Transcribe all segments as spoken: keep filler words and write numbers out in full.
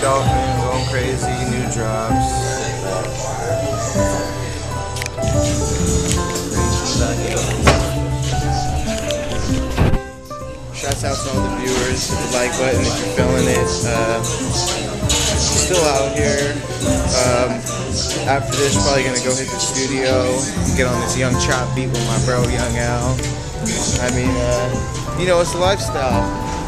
Dolphin, going crazy, new drops. Shouts out to all the viewers, hit the like button if you're feeling it. Uh, still out here. Um, after this, probably gonna go hit the studio, get on this Young Chop beat with my bro, Young Al. I mean, uh, you know, it's a lifestyle.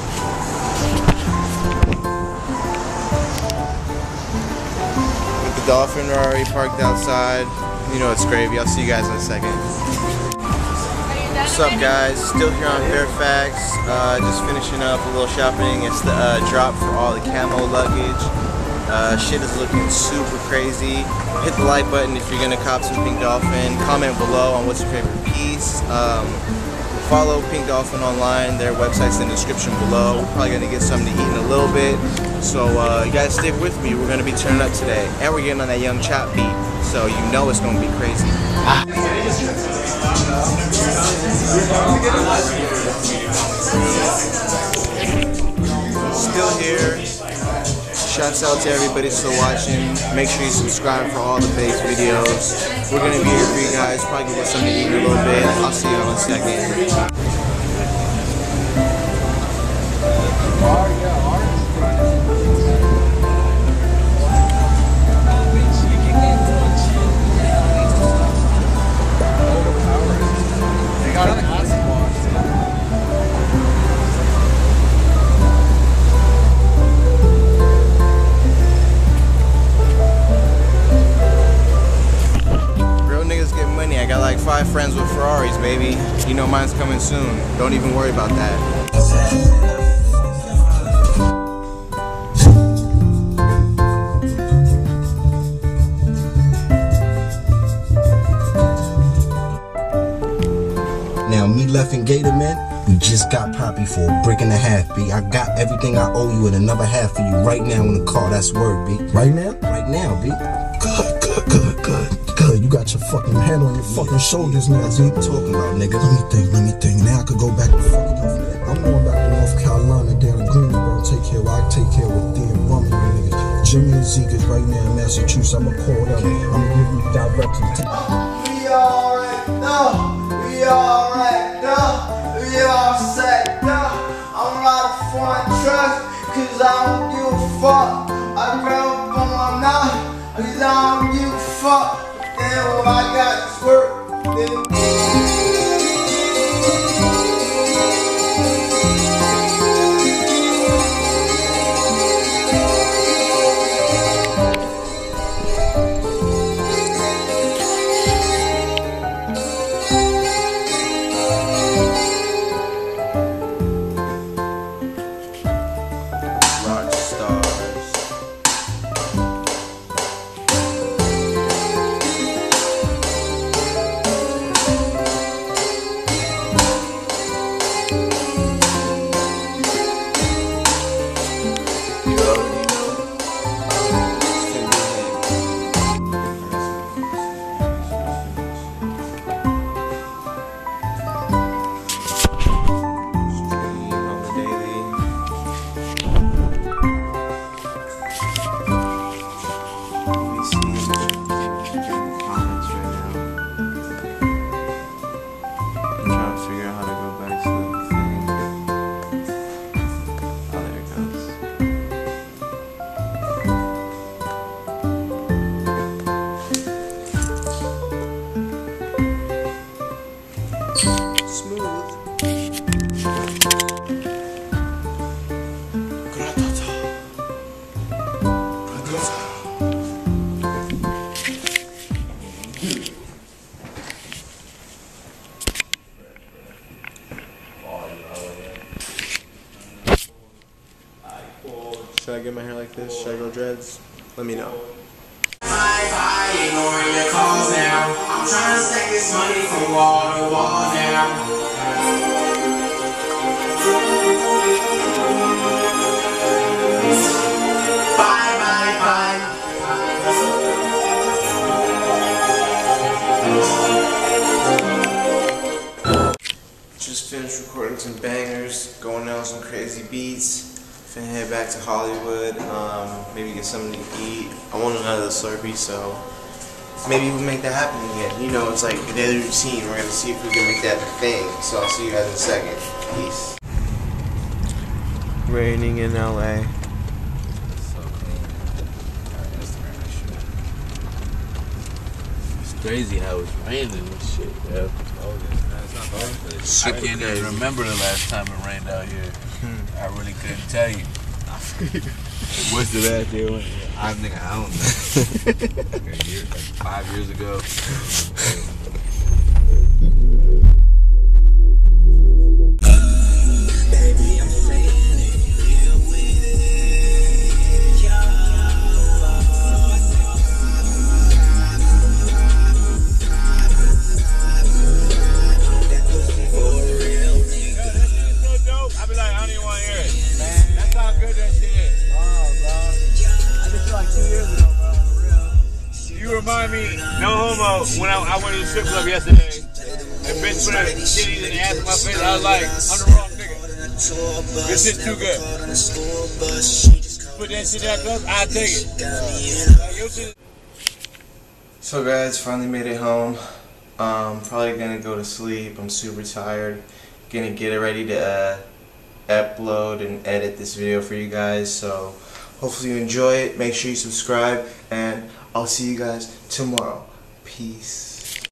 With the Dolphin Rari parked outside, you know it's gravy. I'll see you guys in a second. What's up, guys? Still here on Fairfax. Uh, just finishing up a little shopping. It's the uh, drop for all the camo luggage. Uh, shit is looking super crazy. Hit the like button if you're gonna cop some Pink Dolphin. Comment below on what's your favorite piece. Um, follow Pink Dolphin online. Their website's in the description below. We're probably gonna get something to eat in a little bit. So uh, you guys stick with me. We're gonna be turning up today, and we're getting on that Young Chop beat. So you know it's gonna be crazy. Ah. Still here. Shouts out to everybody still watching. Make sure you subscribe for all the base videos. We're gonna be here for you guys. Probably get something to eat in a little bit. I'll see you in a second. I got like five friends with Ferraris, baby. You know mine's coming soon. Don't even worry about that. Now me left and Gator Man, we just got Poppy for a brick and a half, B. I got everything I owe you and another half for you right now in the car. That's word, B. Right now? Right now, B. Good, good, good, good. Good, you got your fucking head on your fucking yeah, shoulders now, that's what I'm talking about, nigga. Let me think, let me think. Now I could go back to fucking off. I'm going back to North Carolina, down to Greensboro, take care of, I take care of the Rummy niggas. Jimmy and Zeke is right now in Massachusetts. I'ma call them. I'ma give you directions. We alright now, we alright now, we all set now. I'm riding for my trust, cause I don't give a fuck. I grab up on my knife, cause I don't give a fuck. Then when I got this work, then rock stars. Should I get my hair like this? Should I go dreads? Let me know. I ignoring your calls now. I'm trying to stack this money from wall to wall now. Bye, bye, bye. Just finished recording some bangers, going out some crazy beats. Finna head back to Hollywood, um, maybe get something to eat. I want another Slurpee, so maybe we'll make that happen again. You know, it's like a daily routine. We're gonna see if we can make that a thing. So I'll see you guys in a second. Peace. Raining in L A. So clean. Alright, Instagram that shit. It's crazy how it's raining and shit, yo. I can't even remember the last time it rained out here. I really couldn't tell you. What's the last year when? I think I don't know. Like a year, like five years ago. Remind me, no homo, when I, I went to the strip club yesterday, and bitch put her titties in the ass in my face, I was like, I'm the wrong nigga. This shit's too good. Put that shit out there, I'll take it. So guys, finally made it home. Um, probably gonna go to sleep. I'm super tired. Gonna get it ready to uh, upload and edit this video for you guys. So hopefully you enjoy it. Make sure you subscribe, and I'll see you guys tomorrow. Peace.